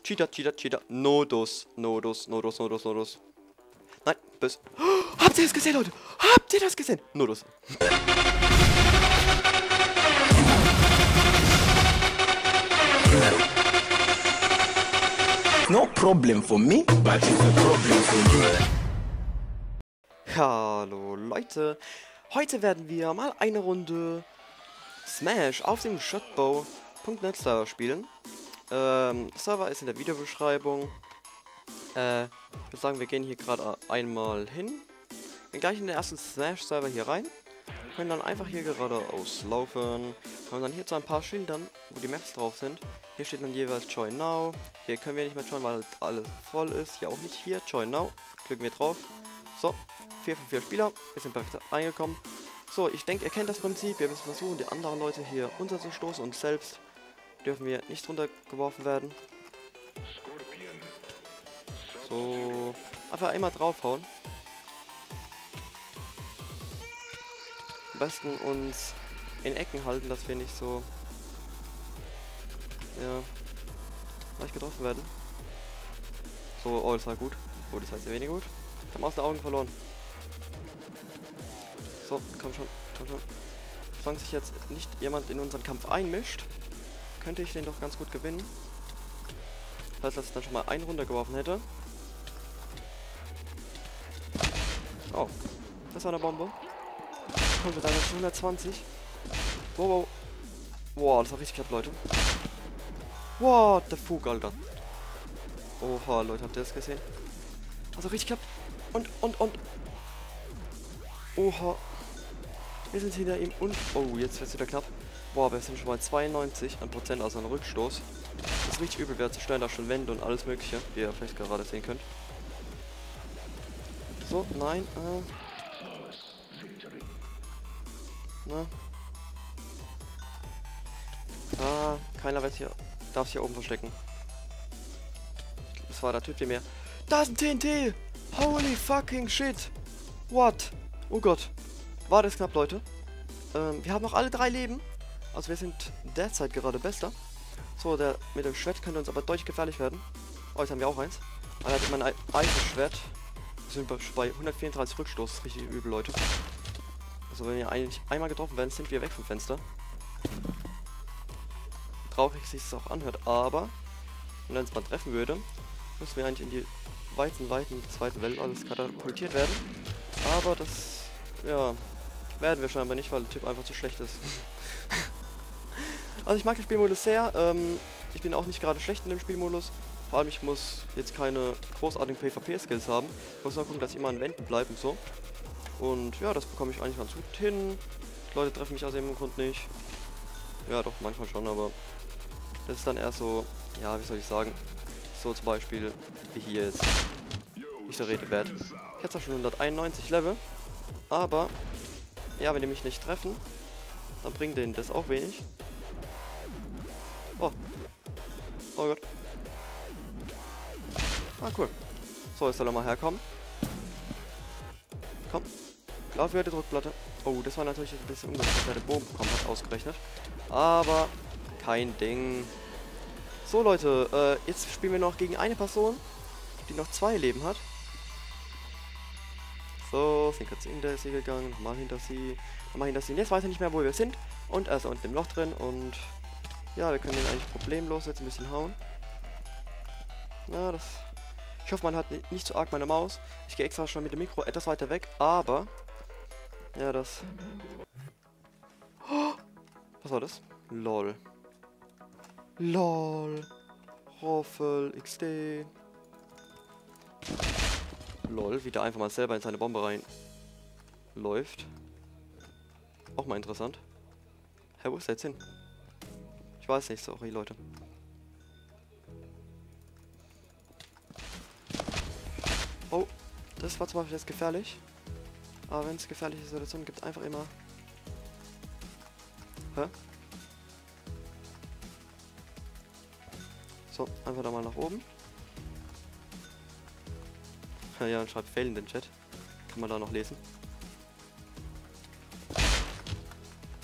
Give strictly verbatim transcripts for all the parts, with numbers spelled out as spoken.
Cheater, Cheater, Cheater. Nodus, Nodus, Nodus, Nodus, Nodus. Nein, bis. Oh, habt ihr das gesehen, Leute? Habt ihr das gesehen? Nodus. No problem for me, but it's a problem for you. Hallo Leute, heute werden wir mal eine Runde Smash auf dem shotbow punkt net Server spielen. Ähm, Server ist in der Videobeschreibung. Äh, ich würde sagen, wir gehen hier gerade einmal hin. Gehen gleich in den ersten Smash-Server hier rein. Können dann einfach hier geradeaus laufen. Kommen dann hier zu ein paar Schildern, wo die Maps drauf sind. Hier steht dann jeweils Join Now. Hier können wir nicht mehr joinen, weil alles voll ist. Hier auch nicht. Hier Join Now. Klicken wir drauf. So, vier von vier Spieler. Wir sind perfekt reingekommen. So, ich denke, ihr kennt das Prinzip. Wir müssen versuchen, die anderen Leute hier unterzustoßen. Und selbst dürfen wir nicht runtergeworfen werden. So, einfach einmal draufhauen. Am besten uns in Ecken halten, dass wir nicht so, ja, leicht getroffen werden. So, oh, das war gut. Oh, das war sehr wenig gut. Ich habe aus den Augen verloren. So, komm schon, komm schon. Solange sich jetzt nicht jemand in unseren Kampf einmischt, könnte ich den doch ganz gut gewinnen. Das heißt, dass ich dann schon mal einen runtergeworfen hätte. Oh, das war eine Bombe. Kommt wir dann auf hundertzwanzig. Wow, wow. Wow, das war richtig knapp, Leute. What the fuck, Alter. Oha, Leute, habt ihr das gesehen? Also richtig knapp. Und, und, und. Oha. Wir sind hinter ihm und... Oh, jetzt wird es wieder knapp. Boah, wir sind schon mal zweiundneunzig an Prozent aus einem Rückstoß. Das ist richtig übel, wir zerstören da schon Wände und alles mögliche, wie ihr vielleicht gerade sehen könnt. So, nein, äh... Na. Ah, keiner wird hier... darf sich hier oben verstecken. Das war der Typ, der mir... Da ist ein T N T! Holy fucking shit! What? Oh Gott. War das knapp, Leute. Ähm, wir haben noch alle drei Leben. Also wir sind derzeit gerade bester. So, der mit dem Schwert könnte uns aber deutlich gefährlich werden. Oh, jetzt haben wir auch eins. Einer hat mein eigenes Schwert. Wir sind bei hundertvierunddreißig Rückstoß. Das ist richtig übel, Leute. Also wenn wir eigentlich einmal getroffen werden, sind wir weg vom Fenster. Traurig sich das auch anhört, aber wenn er uns mal treffen würde, müssen wir eigentlich in die weiten, weiten zweiten Welt alles katapultiert werden. Aber das, ja, werden wir scheinbar nicht, weil der Typ einfach zu schlecht ist. Also ich mag den Spielmodus sehr. Ähm, ich bin auch nicht gerade schlecht in dem Spielmodus. Vor allem ich muss jetzt keine großartigen PvP-Skills haben. Ich muss nur gucken, dass ich immer an Wänden bleibe und so. Und ja, das bekomme ich eigentlich ganz gut hin. Die Leute treffen mich aus irgendeinem Grund nicht. Ja, doch, manchmal schon, aber das ist dann eher so, ja, wie soll ich sagen, so zum Beispiel wie hier jetzt. Nicht so Rede wert. Ich hätte zwar schon hunderteinundneunzig Level, aber ja, wenn die mich nicht treffen, dann bringt denen das auch wenig. Oh. Oh Gott. Ah, cool. So, jetzt soll er mal herkommen. Komm. Lauf wieder die Druckplatte. Oh, das war natürlich ein bisschen ungefähr, dass er den Bogen bekommen hat, ausgerechnet. Aber kein Ding. So, Leute, äh, jetzt spielen wir noch gegen eine Person, die noch zwei Leben hat. So, sind kurz hinter sie gegangen, nochmal hinter sie, nochmal hinter sie. Und jetzt weiß er nicht mehr, wo wir sind. Und er ist unten im Loch drin und ja, wir können ihn eigentlich problemlos jetzt ein bisschen hauen. Na, das... Ich hoffe, man hat nicht so arg meine Maus. Ich gehe extra schon mit dem Mikro etwas weiter weg, aber... Ja, das... Oh, was war das? LOL. LOL. Roffel, X D. LOL, wie der einfach mal selber in seine Bombe rein läuft. Auch mal interessant. Hä, wo ist der jetzt hin? Ich weiß nicht, sorry, Leute. Oh, das war zum Beispiel jetzt gefährlich. Aber wenn es gefährliche Situationen gibt, einfach immer... Hä? So, einfach da mal nach oben. Ja, ja, und schreibt Fail in den Chat. Kann man da noch lesen.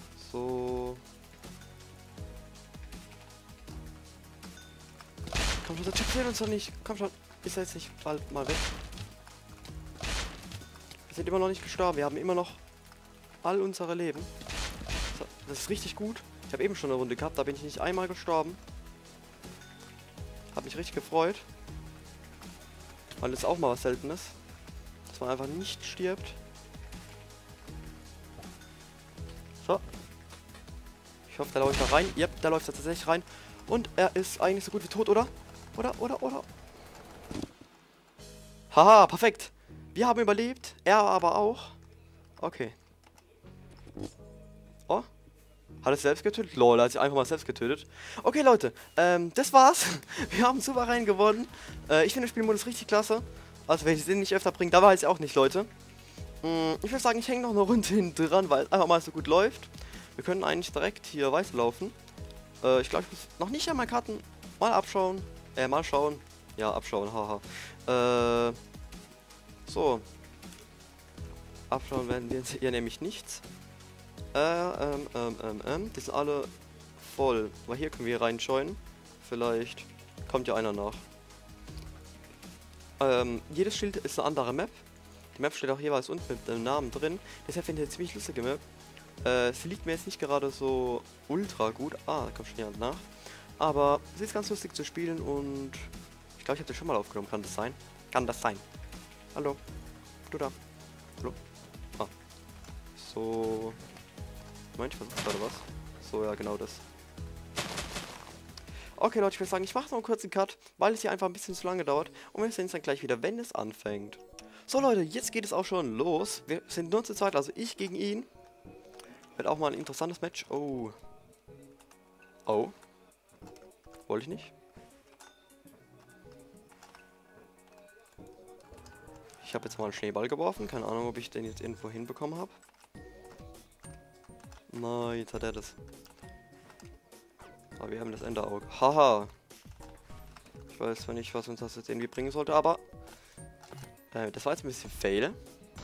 So. Komm schon, der Typ sehen uns doch nicht. Komm schon. Ist er jetzt nicht bald mal weg? Wir sind immer noch nicht gestorben. Wir haben immer noch all unsere Leben. So, das ist richtig gut. Ich habe eben schon eine Runde gehabt. Da bin ich nicht einmal gestorben. Hab mich richtig gefreut. Weil das auch mal was Seltenes. Dass man einfach nicht stirbt. So. Ich hoffe, der läuft da rein. Yep, der läuft da tatsächlich rein. Und er ist eigentlich so gut wie tot, oder? Oder, oder, oder? Haha, perfekt. Wir haben überlebt. Er aber auch. Okay. Oh. Hat er selbst getötet? Lol, er hat sich einfach mal selbst getötet. Okay, Leute. Ähm, das war's. Wir haben souverän gewonnen. Äh, ich finde den Spielmodus richtig klasse. Also, wenn ich den nicht öfter bringe, da weiß ich auch nicht, Leute. Hm, ich würde sagen, ich hänge noch eine Runde hinten dran, weil es einfach mal so gut läuft. Wir können eigentlich direkt hier weiterlaufen. Äh, ich glaube, ich muss noch nicht an meinen Karten mal abschauen. Äh, mal schauen. Ja, abschauen, haha. Äh, so. Abschauen werden wir jetzt hier nämlich nichts. Äh, ähm, ähm, ähm, ähm. Die sind alle voll. Weil hier können wir reinschauen. Vielleicht kommt ja einer nach. Ähm, jedes Schild ist eine andere Map. Die Map steht auch jeweils unten mit dem Namen drin. Deshalb finde ich eine ziemlich lustige Map. Äh, sie liegt mir jetzt nicht gerade so ultra gut. Ah, da kommt schon jemand nach. Aber sie ist ganz lustig zu spielen und ich glaube, ich habe das schon mal aufgenommen. Kann das sein? Kann das sein? Hallo? Du da? Hallo? Ah. So. Moment, ich versuche gerade was. So, ja, genau das. Okay, Leute, ich würde sagen, ich mache noch einen kurzen Cut, weil es hier einfach ein bisschen zu lange dauert. Und wir sehen uns dann gleich wieder, wenn es anfängt. So, Leute, jetzt geht es auch schon los. Wir sind nur zu zweit, also ich gegen ihn. Wird auch mal ein interessantes Match. Oh. Oh. Wollte ich nicht. Ich habe jetzt mal einen Schneeball geworfen. Keine Ahnung, ob ich den jetzt irgendwo hinbekommen habe. Nein, jetzt hat er das. Aber wir haben das Enderauge. Haha. Ich weiß zwar nicht, was uns das jetzt irgendwie bringen sollte, aber... Äh, das war jetzt ein bisschen fail.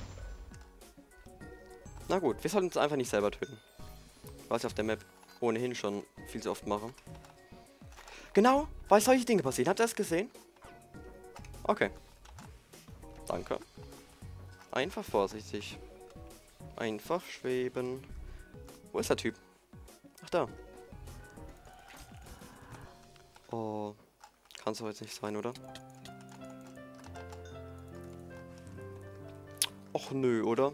Na gut, wir sollten uns einfach nicht selber töten. Was ich auf der Map ohnehin schon viel zu oft mache. Genau, weil solche Dinge passieren. Habt ihr das gesehen? Okay. Danke. Einfach vorsichtig. Einfach schweben. Wo ist der Typ? Ach, da. Oh. Kann es doch jetzt nicht sein, oder? Och nö, oder?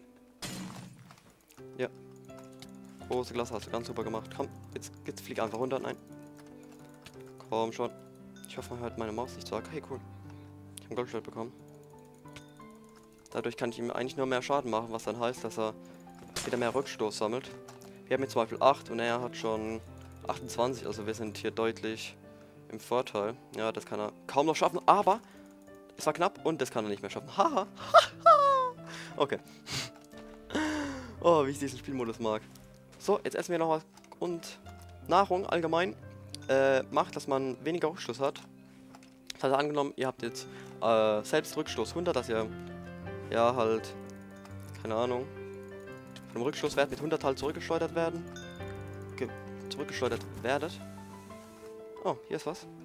Ja. Große Klasse, hast du ganz super gemacht. Komm, jetzt, jetzt flieg einfach runter. Nein. Komm schon. Ich hoffe, man hört meine Maus nicht sagen. Hey, cool. Ich habe ein Goldschwert bekommen. Dadurch kann ich ihm eigentlich nur mehr Schaden machen, was dann heißt, dass er wieder mehr Rückstoß sammelt. Wir haben jetzt zum Beispiel acht und er hat schon achtundzwanzig, also wir sind hier deutlich im Vorteil. Ja, das kann er kaum noch schaffen, aber es war knapp und das kann er nicht mehr schaffen. Haha. Okay. Oh, wie ich diesen Spielmodus mag. So, jetzt essen wir noch was. Und Nahrung allgemein äh, macht, dass man weniger Rückstoß hat. Das heißt, angenommen, ihr habt jetzt äh, selbst Rückstoß hundert, dass ihr ja halt, keine Ahnung, von dem Rückstoßwert mit hundert halt zurückgeschleudert werden. Ge zurückgeschleudert werdet. Oh, hier ist was.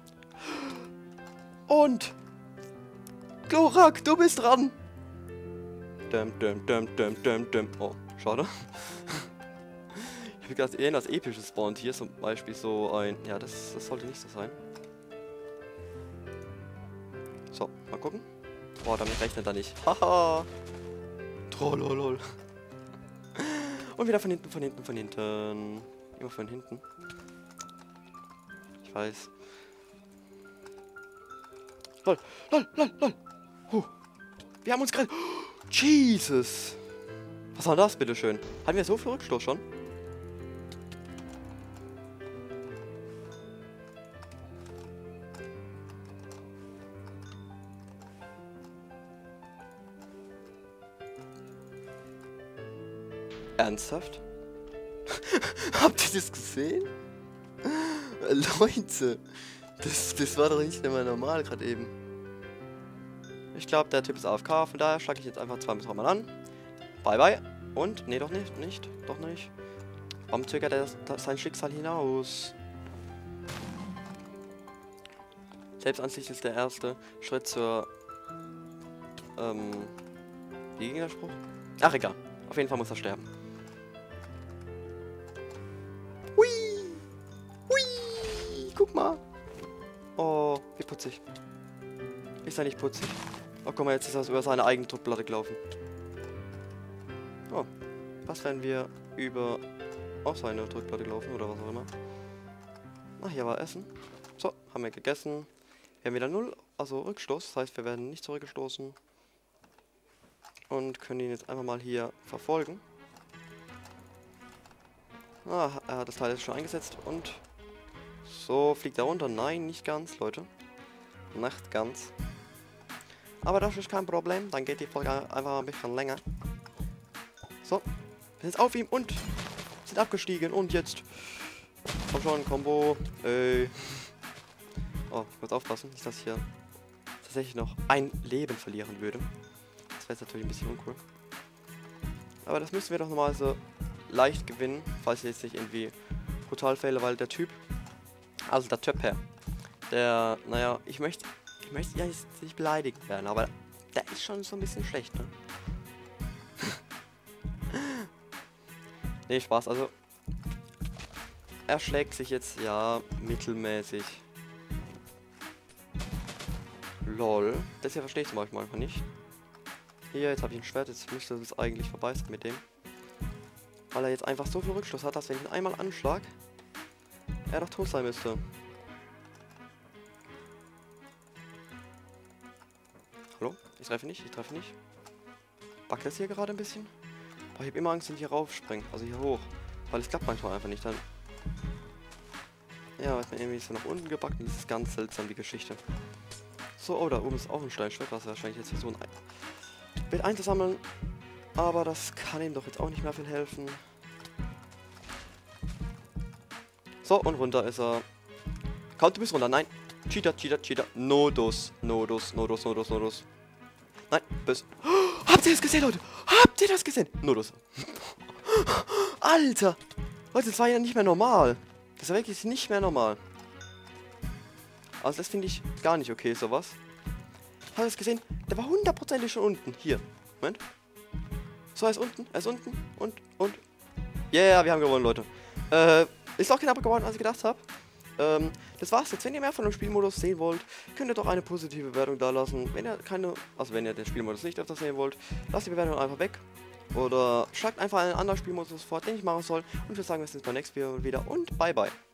Und Glurak, du bist dran! Dum, dum, dum, dum, dum, dum. Oh, schade. Ich habe gerade irgendwas Episches spawnt hier, zum Beispiel so ein... Ja, das, das sollte nicht so sein. So, mal gucken. Boah, damit rechnet er nicht. Haha. Trollolol. Und wieder von hinten, von hinten, von hinten. Immer von hinten. Ich weiß. Lol, lol, lol, lol. Huh. Wir haben uns gerade... Jesus. Was war das, bitteschön? Hatten wir so viel Rückstoß schon? Ernsthaft? Habt ihr das gesehen? Leute, das, das war doch nicht immer normal gerade eben. Ich glaube, der Typ ist A F K, von daher schlage ich jetzt einfach zwei bis drei Mal an. Bye bye. Und, nee, doch nicht, nicht, doch nicht. Warum zögert er das, das sein Schicksal hinaus? Selbstansicht ist der erste Schritt zur... Ähm... Wie ging der Spruch? Ach, egal. Auf jeden Fall muss er sterben. Hui! Hui! Guck mal! Oh, wie putzig. Ist er nicht putzig? Oh, guck mal, jetzt ist er über seine eigene Druckplatte gelaufen. Oh, was, wenn wir über auch seine Druckplatte laufen oder was auch immer? Ach, hier war Essen. So, haben wir gegessen. Wir haben wieder null, also Rückstoß. Das heißt, wir werden nicht zurückgestoßen. Und können ihn jetzt einfach mal hier verfolgen. Ah, er hat das Teil jetzt schon eingesetzt und so fliegt er runter. Nein, nicht ganz, Leute. Nicht ganz. Aber das ist kein Problem. Dann geht die Folge einfach ein bisschen länger. So, wir sind jetzt auf ihm und sind abgestiegen. Und jetzt komm schon, Combo. Ey. Oh, ich muss aufpassen, nicht, dass ich hier tatsächlich noch ein Leben verlieren würde. Das wäre jetzt natürlich ein bisschen uncool. Aber das müssen wir doch normal so leicht gewinnen, falls ich jetzt nicht irgendwie brutal fehle, weil der Typ, also der Typ, der, naja, ich möchte, ich möchte ja jetzt nicht beleidigt werden, aber der ist schon so ein bisschen schlecht, ne? Nee, Spaß, also er schlägt sich jetzt, ja, mittelmäßig. Lol, das hier verstehe ich zum Beispiel manchmal nicht. Hier, jetzt habe ich ein Schwert, jetzt müsste es eigentlich vorbei sein mit dem. Weil er jetzt einfach so viel Rückschluss hat, dass wenn ich ihn einmal anschlag, er doch tot sein müsste. Hallo? Ich treffe nicht, ich treffe nicht. Backt das hier gerade ein bisschen? Boah, ich habe immer Angst, wenn ich hier raufspringe, also hier hoch. Weil es klappt manchmal einfach nicht dann. Ja, ist mir irgendwie so nach unten gebackt und das ist ganz seltsam, die Geschichte. So, oh, da oben ist auch ein Steinschwert, was er wahrscheinlich jetzt versuchen wird einzusammeln. Aber das kann ihm doch jetzt auch nicht mehr viel helfen. So, und runter ist er. Komm, du bist runter. Nein. Cheater, Cheater, Cheater. Nodos. Nodos, Nodos, Nodos, Nodos. Nein, bis. Oh, habt ihr das gesehen, Leute? Habt ihr das gesehen? Nodos. Alter. Leute, das war ja nicht mehr normal. Das war wirklich nicht mehr normal. Also das finde ich gar nicht okay, sowas. Habt ihr das gesehen? Der war hundertprozentig schon unten. Hier. Moment. So, er ist unten. Er ist unten. Und, und. Ja, yeah, wir haben gewonnen, Leute. Äh, ist auch knapper geworden, als ich gedacht habe. Ähm, das war's jetzt. Wenn ihr mehr von dem Spielmodus sehen wollt, könnt ihr doch eine positive Bewertung da lassen. Wenn ihr keine, also wenn ihr den Spielmodus nicht öfter sehen wollt, lasst die Bewertung einfach weg. Oder schlagt einfach einen anderen Spielmodus vor, den ich machen soll. Und wir sagen, wir sehen uns beim nächsten Video wieder. Und bye bye.